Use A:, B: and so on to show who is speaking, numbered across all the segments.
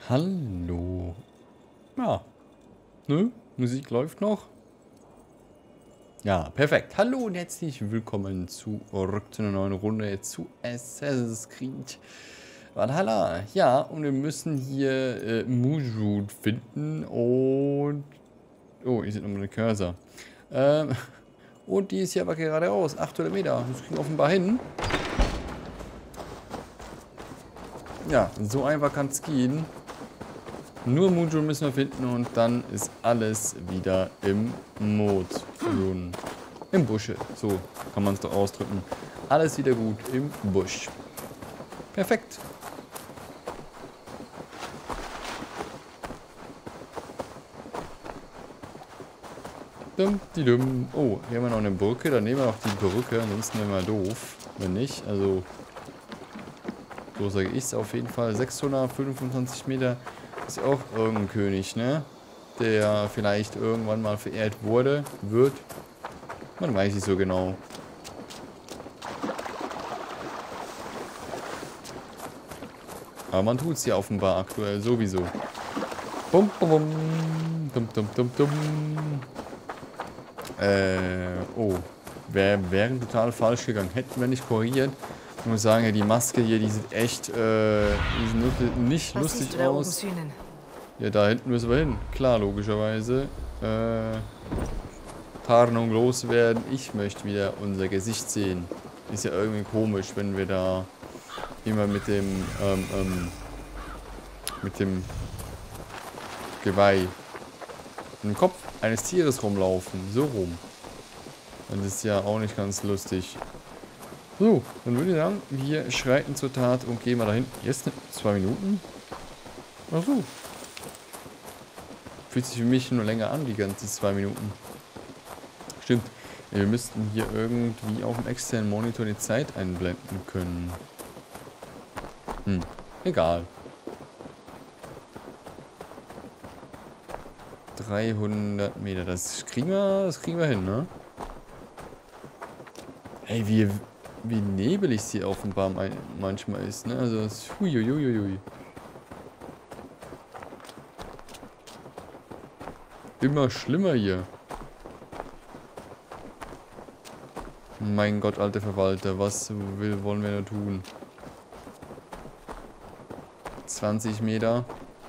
A: Hallo. Ja, ne? Musik läuft noch. Ja, perfekt. Hallo und herzlich willkommen zurück zu einer neuen Runde zu Assassin's Creed Valhalla. Ja, und wir müssen hier Mujud finden und... Oh, hier sieht nochmal eine Cursor. Ähm, und die ist hier aber geradeaus. 800 Meter. Das kriegen wir offenbar hin. Ja, so einfach kann es gehen. Nur Mujud müssen wir finden und dann ist alles wieder im Mode-Run. Im Busche, so kann man es doch ausdrücken. Alles wieder gut im Busch. Perfekt. Dum, die dum. Oh, hier haben wir noch eine Brücke. Dann nehmen wir noch die Brücke, ansonsten wären wir doof. Wenn nicht, also so sage ich es auf jeden Fall. 625 Meter ist auch irgendein König, ne? Der vielleicht irgendwann mal verehrt wird. Man weiß nicht so genau. Aber man tut es ja offenbar aktuell sowieso. Bum, bum, bum. Dum, dum, dum, dum. Oh. Wären total falsch gegangen. Hätten wir nicht korrigiert. Ich muss sagen, ja, die Maske hier, die sieht echt die sieht nicht lustig aus. Ja, da hinten müssen wir hin. Klar, logischerweise. Tarnung loswerden. Ich möchte wieder unser Gesicht sehen. Ist ja irgendwie komisch, wenn wir da immer mit dem Geweih im Kopf eines Tieres rumlaufen. So rum. Das ist ja auch nicht ganz lustig. So, dann würde ich sagen, wir schreiten zur Tat und gehen mal dahin. Jetzt 2 Minuten? Ach so. Fühlt sich für mich nur länger an, die ganzen 2 Minuten. Stimmt. Wir müssten hier irgendwie auf dem externen Monitor die Zeit einblenden können. Egal. 300 Meter. Das kriegen wir hin, ne? Ey, wie nebelig sie offenbar manchmal ist, ne? Also, das ist huiuiuiui. Immer schlimmer hier. Mein Gott, alter Verwalter, was wollen wir da tun? 20 Meter.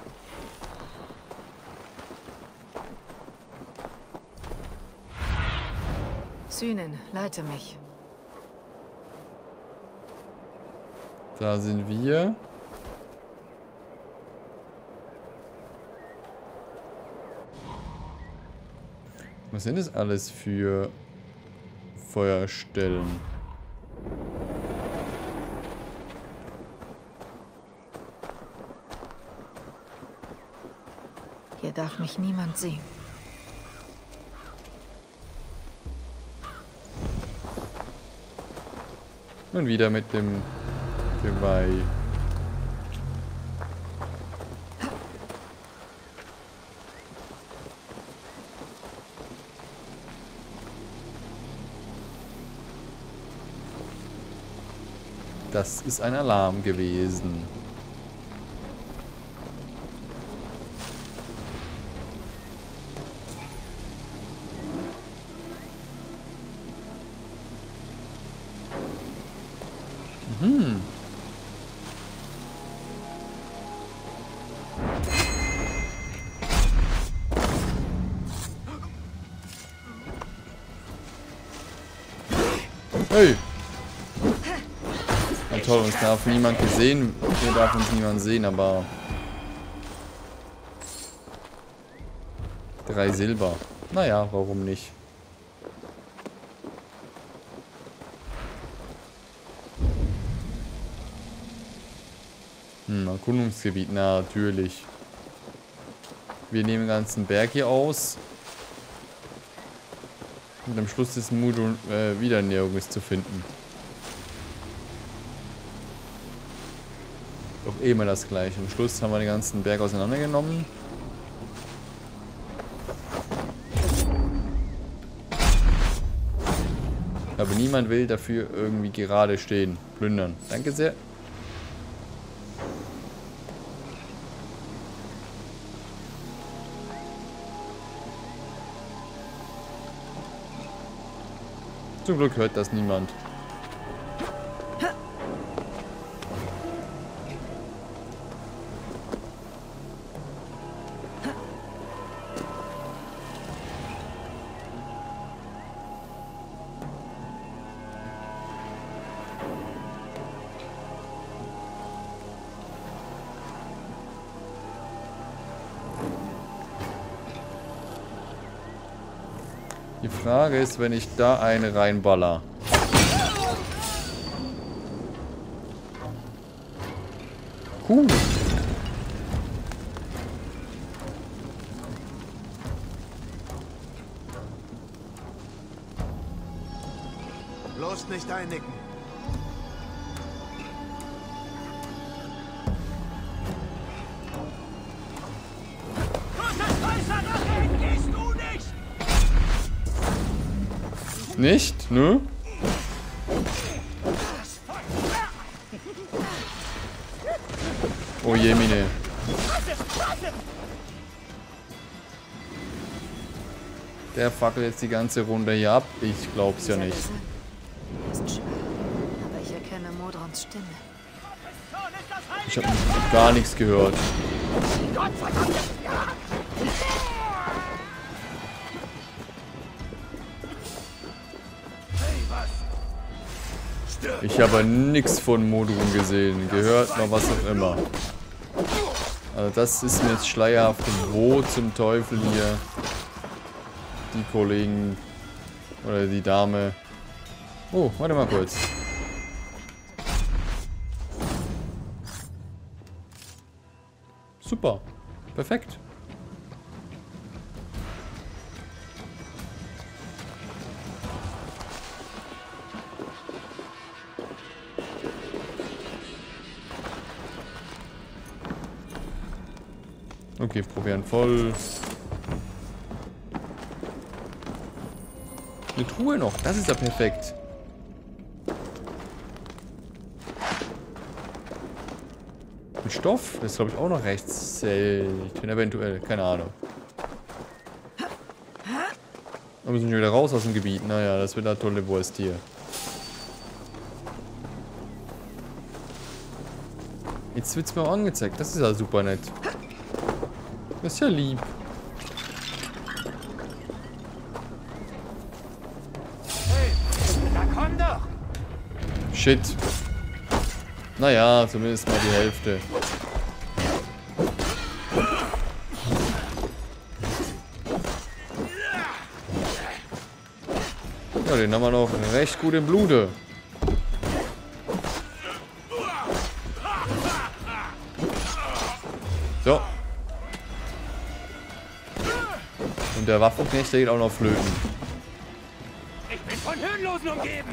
B: Sühnen, leite mich.
A: Da sind wir. Was sind das alles für Feuerstellen?
B: Hier darf mich niemand sehen.
A: Und wieder mit dem Geweih. Das ist ein Alarm gewesen. Hey! Na toll, uns darf niemand gesehen. Hier darf uns niemand sehen, aber... 3 Silber. Naja, warum nicht? Erkundungsgebiet, na, natürlich. Wir nehmen den ganzen Berg hier aus. Und am Schluss ist Mujud wieder nirgends zu finden. Doch immer das gleiche. Am Schluss haben wir den ganzen Berg auseinandergenommen. Aber niemand will dafür irgendwie gerade stehen. Plündern. Danke sehr. Zum Glück hört das niemand. Die Frage ist, wenn ich da eine reinballer. Cool.
C: Bloß nicht einnicken.
A: Nicht? Nö? Oh je, Mine. Der fackelt jetzt die ganze Runde hier ab. Ich glaub's ja nicht.
B: Ist schwer, aber ich erkenne Modrons Stimme.
A: Ich habe gar nichts gehört. Ich habe nichts von Modron gesehen, gehört, noch was auch immer. Also das ist mir jetzt schleierhaft. Wo zum Teufel hier die Kollegen oder die Dame... Oh, warte mal kurz. Super, perfekt. Okay, probieren voll. Eine Truhe noch, das ist ja perfekt. Ein Stoff, das ist glaube ich auch noch recht selten, eventuell, keine Ahnung. Wir müssen schon wieder raus aus dem Gebiet, naja, das wird eine tolle Wurst hier. Jetzt wird's mir auch angezeigt, das ist ja super nett. Das ist ja lieb.
C: Hey, da komm doch!
A: Shit. Naja, zumindest mal die Hälfte. Ja, den haben wir noch recht gut im Blute. So. Und der Waffenknecht, der geht auch noch flöten.
C: Ich bin von Höhenlosen umgeben!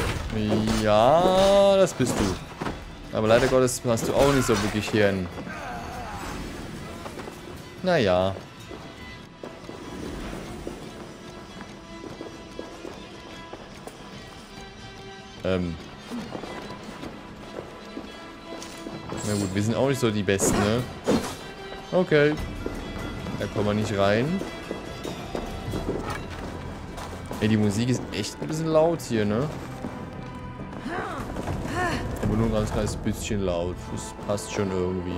A: Ja, das bist du. Aber leider Gottes hast du auch nicht so wirklich Hirn. Naja. Na gut, wir sind auch nicht so die Besten, ne? Okay. Da kommen wir nicht rein. Ey, die Musik ist echt ein bisschen laut hier, ne? Aber nur ein ganz kleines bisschen laut. Das passt schon irgendwie.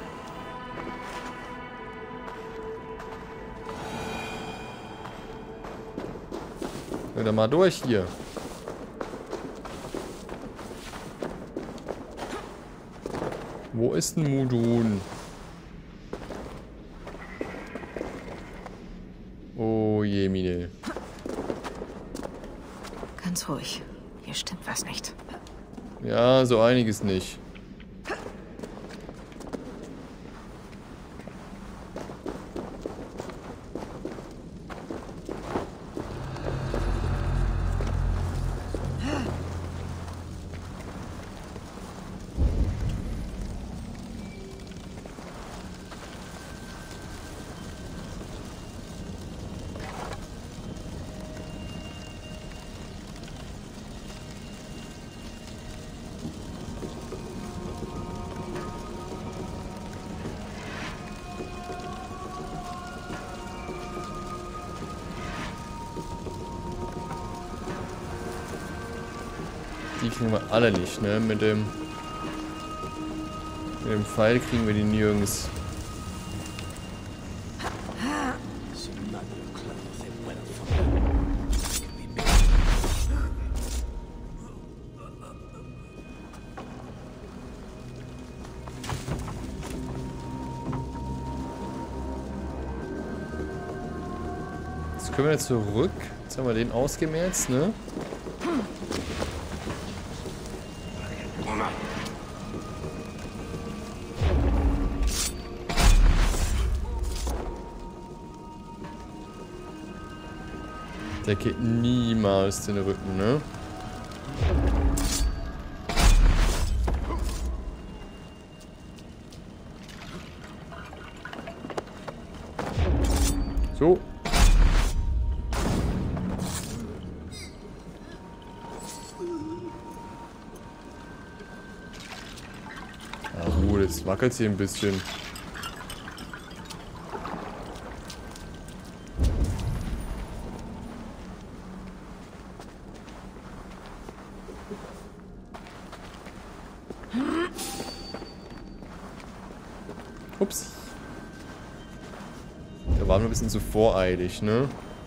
A: Hör da mal durch hier. Wo ist ein Modron? Oh je, Mine.
B: Ganz ruhig. Hier stimmt was nicht.
A: Ja, so einiges nicht. Die kriegen wir alle nicht, ne? Mit dem Pfeil kriegen wir die nirgends. Jetzt können wir jetzt zurück. Jetzt haben wir den ausgemerzt, ne? Der geht niemals den Rücken, ne? So. Ja gut, jetzt wackelt sie ein bisschen. Ups. Da waren wir ein bisschen zu voreilig, ne?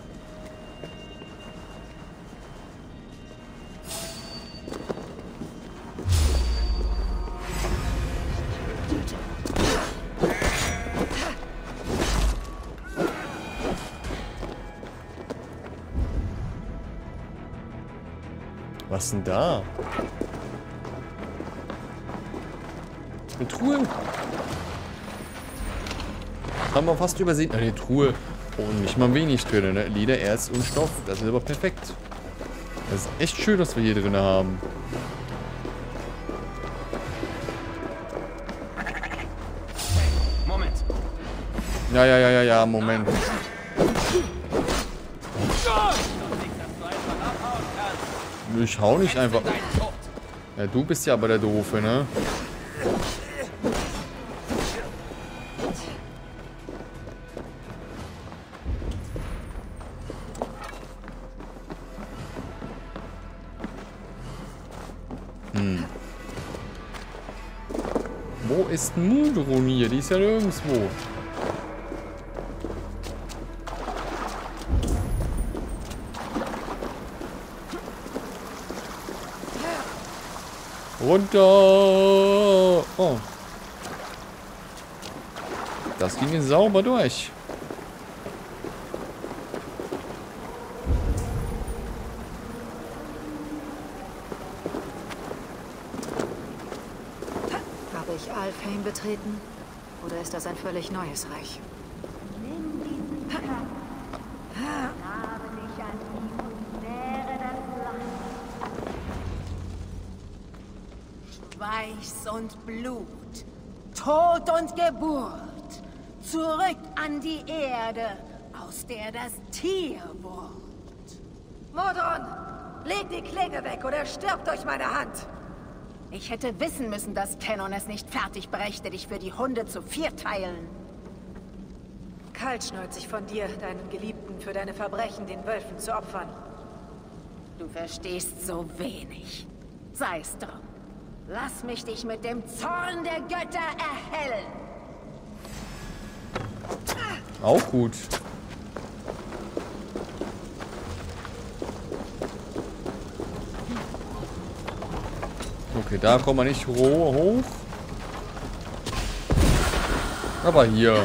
A: Was denn da? Eine Truhe. Haben wir fast übersehen. Eine Truhe. Und nicht mal wenig drin, ne? Leder, Erz und Stoff. Das ist aber perfekt. Das ist echt schön, was wir hier drin haben.
C: Moment.
A: Ja, Moment. Ich hau nicht einfach. Ja, du bist ja aber der Doofe, ne? Wo ist Mudron hier? Die ist ja nirgendwo. Runter! Oh. Das ging jetzt sauber durch.
B: Habe ich Alfheim betreten? Oder ist das ein völlig neues Reich?
D: Nimm diesen Körper, habe dich an ihm und nähre das Land. Schweiß und Blut, Tod und Geburt, zurück an die Erde, aus der das Tier wurde.
B: Mordron! Leg die Klinge weg oder stirb durch meine Hand!
D: Ich hätte wissen müssen, dass Kenon es nicht fertig brächte, dich für die Hunde zu vierteilen.
B: Kaltschnäuzig von dir, deinen Geliebten für deine Verbrechen den Wölfen zu opfern.
D: Du verstehst so wenig. Sei es drum. Lass mich dich mit dem Zorn der Götter erhellen.
A: Auch gut. Okay, da kommen wir nicht hoch. Aber hier.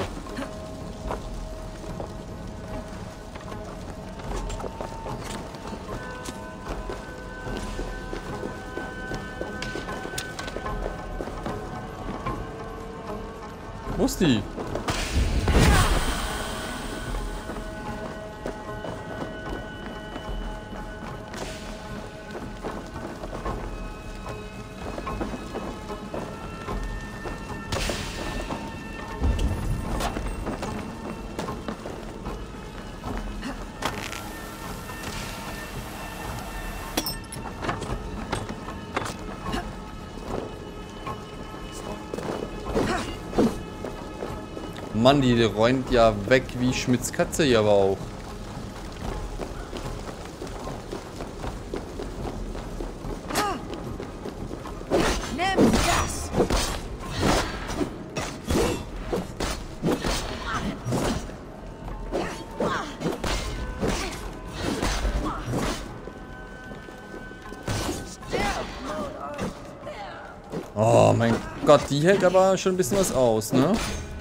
A: Wo ist die? Mann, die räumt ja weg wie Schmitz Katze hier aber auch. Gott, die hält aber schon ein bisschen was aus, ne?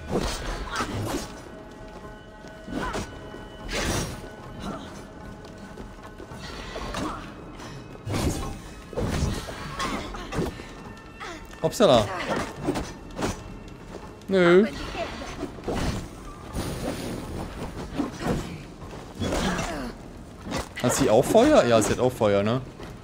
A: Upsala. Nö. Hat sie auch Feuer? Ja, sie hat auch Feuer, ne?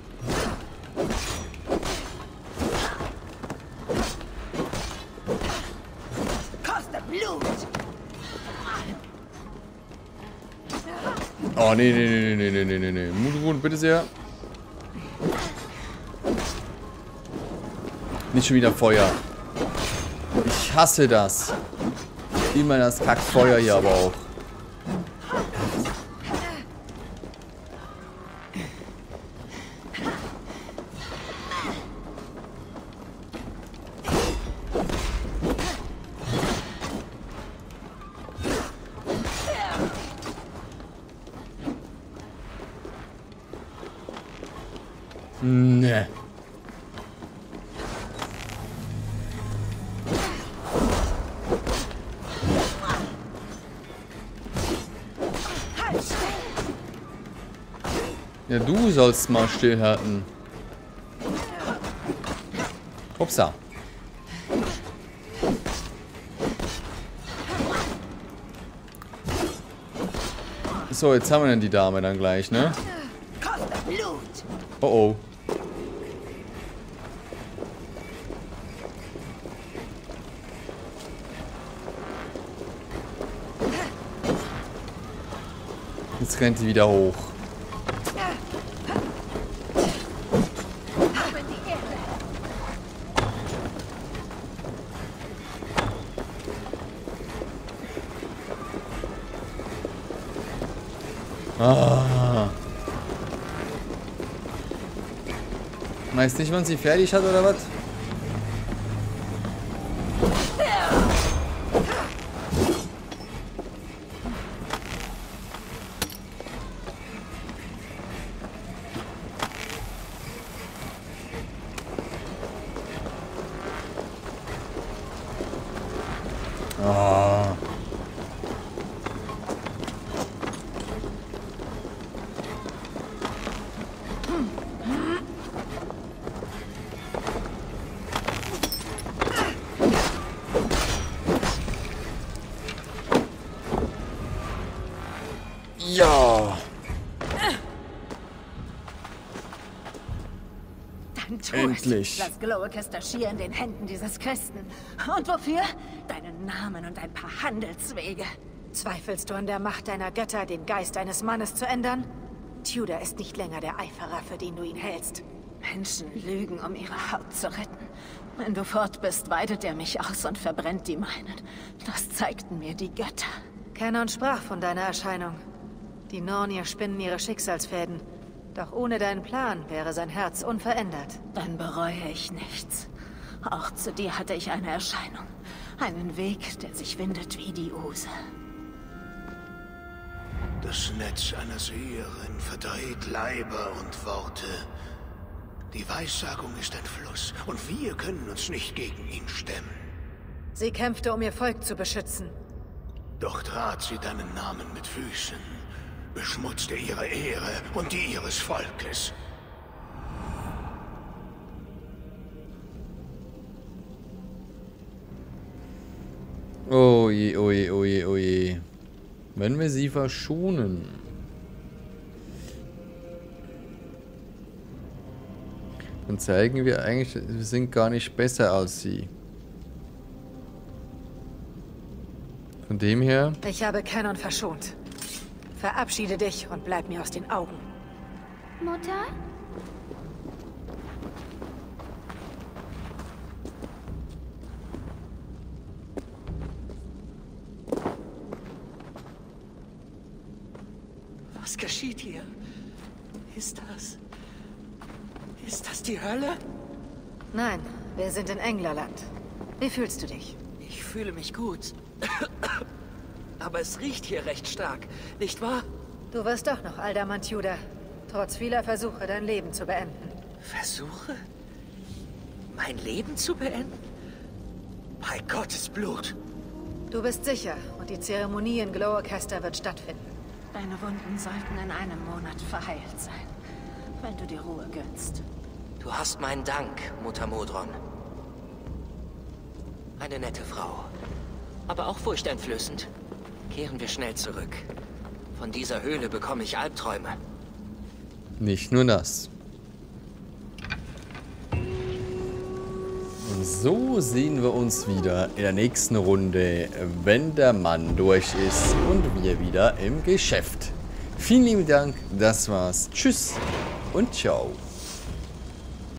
A: Oh, nee. Mudrun, bitte sehr. Nicht schon wieder Feuer. Ich hasse das. Immer das Kackfeuer hier aber auch. Ne. Ja, du sollst mal stillhalten. Upsa. So, jetzt haben wir dann die Dame dann gleich, ne? Oh oh. Jetzt rennt sie wieder hoch. Ah. Weiß nicht, wann sie fertig hat oder was? Ah. Ja.
D: Dann tu
A: Endlich.
D: es. Lass Glowicaster Schier in den Händen dieses Christen. Und wofür? Deinen Namen und ein paar Handelswege. Zweifelst du an der Macht deiner Götter, den Geist eines Mannes zu ändern? Tudor ist nicht länger der Eiferer, für den du ihn hältst. Menschen lügen, um ihre Haut zu retten. Wenn du fort bist, weidet er mich aus und verbrennt die meinen. Das zeigten mir die Götter. Canon sprach von deiner Erscheinung. Die Nornier spinnen ihre Schicksalsfäden. Doch ohne deinen Plan wäre sein Herz unverändert. Dann bereue ich nichts. Auch zu dir hatte ich eine Erscheinung. Einen Weg, der sich windet wie die Use.
E: Das Netz einer Seherin verdreht Leiber und Worte. Die Weissagung ist ein Fluss, und wir können uns nicht gegen ihn stemmen.
D: Sie kämpfte, um ihr Volk zu beschützen.
E: Doch trat sie deinen Namen mit Füßen, beschmutzte ihre Ehre und die ihres Volkes.
A: Oh je, oh je, oh je, oh je. Wenn wir sie verschonen. Dann zeigen wir eigentlich, wir sind gar nicht besser als sie. Von dem her...
D: Ich habe Canon verschont. Verabschiede dich und bleib mir aus den Augen.
F: Mutter?
C: Was geschieht hier? Ist das die Hölle?
D: Nein, wir sind in Englerland. Wie fühlst du dich?
C: Ich fühle mich gut. Aber es riecht hier recht stark, nicht wahr?
D: Du wirst doch noch Alderman Tudor. Trotz vieler Versuche, dein Leben zu beenden.
C: Versuche? Mein Leben zu beenden? Bei Gottes Blut.
D: Du bist sicher und die Zeremonie in Glow-Orchester wird stattfinden. Deine Wunden sollten in einem Monat verheilt sein, wenn du dir Ruhe gönnst.
C: Du hast meinen Dank, Mutter Modron. Eine nette Frau. Aber auch furchteinflößend. Kehren wir schnell zurück. Von dieser Höhle bekomme ich Albträume.
A: Nicht nur das. Und so sehen wir uns wieder in der nächsten Runde, wenn der Mann durch ist und wir wieder im Geschäft. Vielen lieben Dank, das war's. Tschüss und ciao.